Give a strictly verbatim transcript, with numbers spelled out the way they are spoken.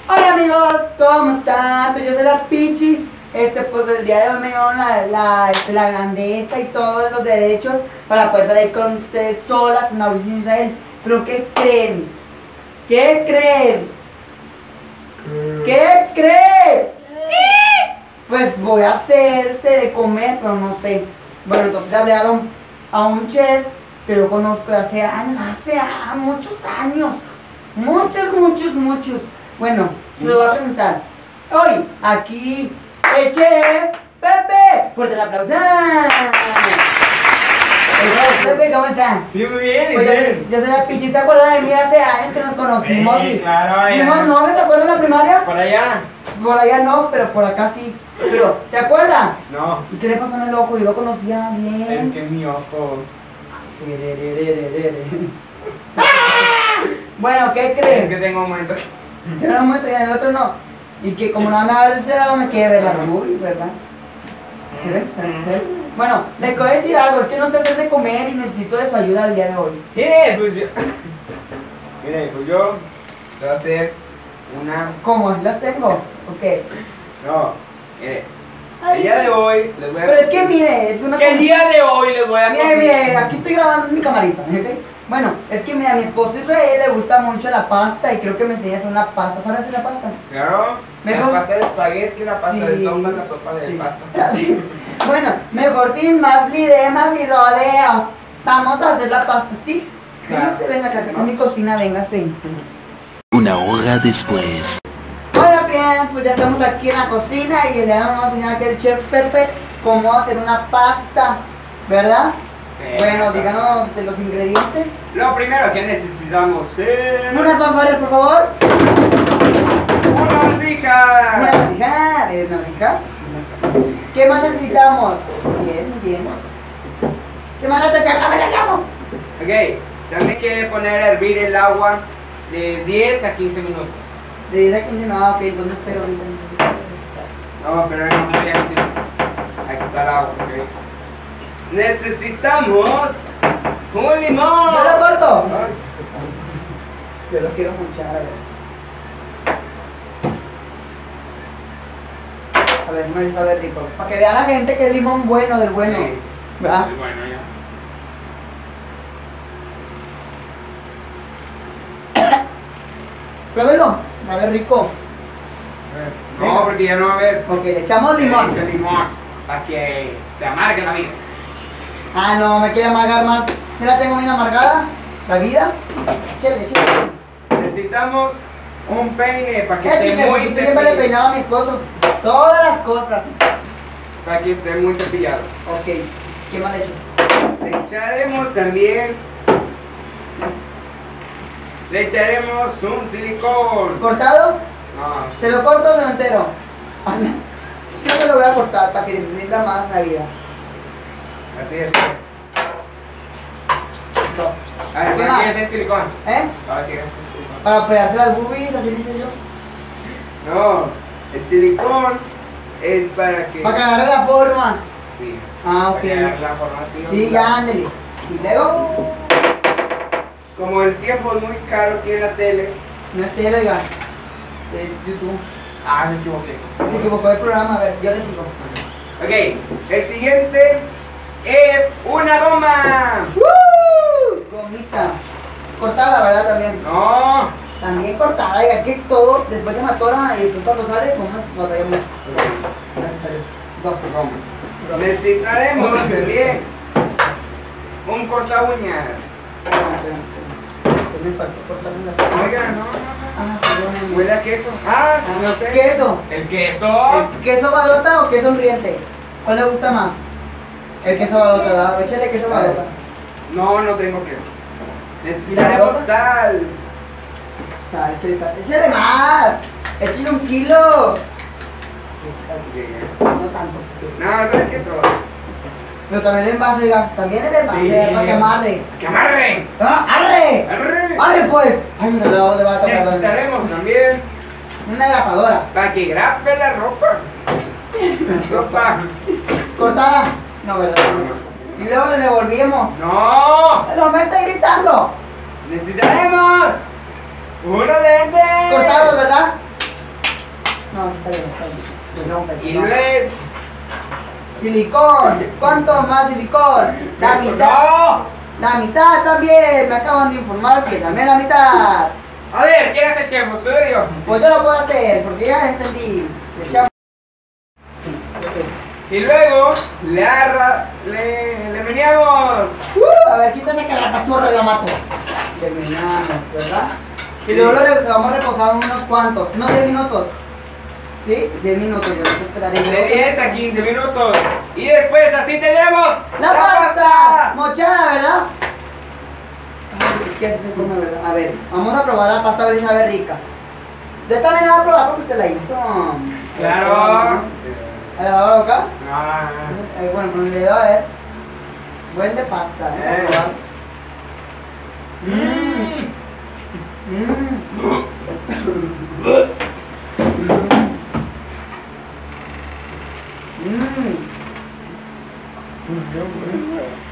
Hola amigos, ¿cómo están? Pues yo soy la Pichis. Este, pues el día de hoy me dieron la, la, la grandeza y todos los derechos para poder salir con ustedes solas en Mauricio Israel. Pero ¿qué creen? ¿Qué creen? ¿Qué creen? Pues voy a hacer este de comer, pero no sé. Bueno, entonces le hablé a, don, a un chef que yo conozco de hace años, hace ah, muchos años. Muchos, muchos, muchos. Bueno, se lo voy a presentar. Hoy, aquí, el chef Pepe. Fuerte el aplauso. Pepe, ¿cómo está? Bien, muy bien. Pues yo, yo soy la Pichi, ¿se acuerda de mí hace años que nos conocimos? Sí, y claro, allá. fuimos novios, ¿te acuerdas de la primaria? Por allá. Por allá no, pero por acá sí. Pero, ¿se acuerda? No. ¿Y qué le pasó en el ojo? Yo lo conocía Es bien. que mi ojo. Bueno, ¿qué Es que creen? tengo un momento. Yo en un momento y en el otro no. Y que como no me va a ver de este lado me quiere ver la Ruby, ¿verdad? ¿Se ve? ¿Se ve? ¿Se ve? Bueno, les voy a decir algo, es que no sé hacer de comer y necesito de su ayuda el día de hoy. Mire, pues yo. Mire, pues yo. Voy a hacer una. ¿Cómo? ¿Las tengo? Ok. No. Mire. El día de hoy les voy a. Pero es que mire, es una Que el día de hoy les voy a. Mire, mire, aquí estoy grabando en mi camarita, ¿ok? Bueno, es que mira, a mi esposo Israel le gusta mucho la pasta y creo que me enseña a hacer una pasta. ¿Sabes hacer la pasta? Claro. Mejor- La pasta de espagueti, la pasta Sí. de sopa, la sopa de Sí. pasta. Bueno, mejor sin más lidemas y rodeos. Vamos a hacer la pasta, ¿sí? Claro. Véngase, venga acá, que está mi cocina, véngase. Una hora después. Hola, friends, pues ya estamos aquí en la cocina y le vamos a enseñar aquí al chef Pepe cómo hacer una pasta, ¿verdad? Sí. Bueno, díganos de los ingredientes. Lo primero que necesitamos es. Unas fanfarrias, por favor. Una vasija. Una vasija, a ver, una vasija. ¿Qué más necesitamos? Bien, muy bien. ¿Qué más necesitamos? Ok, también hay que poner a hervir el agua de diez a quince minutos. De diez a quince, no, ok, entonces espero. No, pero no voy a decir. Aquí está el agua, ok. Necesitamos un limón. Yo lo corto. Ay, Yo lo quiero muchar, a ver. A ver, no sabe rico. Para que vea la gente que es limón bueno del bueno. sí. ¿Verdad? Bueno, ya. Pruébelo, sabe rico. No, porque ya no va a haber. Ok, le echamos limón. Le echo limón para que se amargue la vida. Ah, no, me quiere amargar más. Ya la tengo bien amargada. La vida. Chele, chele. Necesitamos un peine para que Échese, esté porque muy usted siempre le cepillado. peinaba a mi esposo todas las cosas. Para que esté muy cepillado. Ok, ¿qué más le echo? Le echaremos también. Le echaremos un silicón. ¿Cortado? No, ¿Se lo corto o se lo entero? Ah, no. Yo se lo voy a cortar para que rinda más la vida. así es. Dos. A ver, ¿Qué ¿para más? qué es el silicón? ¿Eh? ¿Para qué es el silicón? Para pegarse las boobies, así dice yo. No, el silicón es para que. Para que agarre la forma. Sí. Ah, Para que ok. agarre la formación. Sí, ya, ándale. Y luego, Como el tiempo es muy caro aquí en la tele. no es tele, oiga. Es YouTube. Ah, me equivoqué. Se equivocó el programa, a ver, yo le sigo. Ok, el siguiente es una goma. ¡Woo! Gomita. Cortada, ¿verdad? También. No. También cortada, oiga, que todo después se me atora y después cuando sale, como nos batalla mucho. Dos. Gomas. Necesitaremos también un corta uñas. Me faltó cortar una. Oiga, no, no, no. Ah, perdónenme. Huele a queso. Ah, no sé. ¿Queso? El queso. ¿El ¿Queso badota o queso riente? ¿Cuál le gusta más? El queso badota, ¿verdad? Échale queso badota. No, no tengo queso. Necesitaremos ¿Badota? sal. Sal, échale sal. ¡Échale más! ¡Échale un kilo! No tanto. No, ¿sabes qué todo? Pero también el envase, oiga. También el envase, Sí. para que amarre. ¡Que amarre! ¡Ah, ¡arre! ¡Arre! ¡Arre, pues! ¡Ay, me salió de bata! Necesitaremos también Una grapadora. para que grape la ropa. Ropa. ¿Cortada? No, ¿verdad? Y luego le revolvimos. ¡No! ¡No me está gritando! Necesitaremos unos lentes. Cortados, ¿verdad? No, está bien, está bien. Pues no, pues Y no. luego... Silicón. ¿Cuánto más silicón? La mitad. ¡No! La mitad también. Me acaban de informar que también la mitad. A ver, ¿quién es el chef? ¿Usted yo? Pues yo lo puedo hacer, porque ya entendí. Le echamos- Y luego le arra... le... le meneamos. Uh, a ver, quítate que la pachorra la mato. Le meneamos, ¿verdad? Y luego lo re- vamos a reposar unos cuantos, unos diez minutos. ¿Sí? diez minutos, yo no esperaré. De diez a quince minutos. Y después así tendremos ¡La pasta! Mochada, ¿verdad? Ay, ¿qué se come, verdad? A ver, vamos a probar la pasta a ver si sabe rica. Yo también la voy a probar porque usted la hizo. Claro. ¿A la hora acá? Ah. Eh, bueno, pues le doy a ver. Buen de pasta, ¿no? Eh. Mmm. Mmm. Mmm.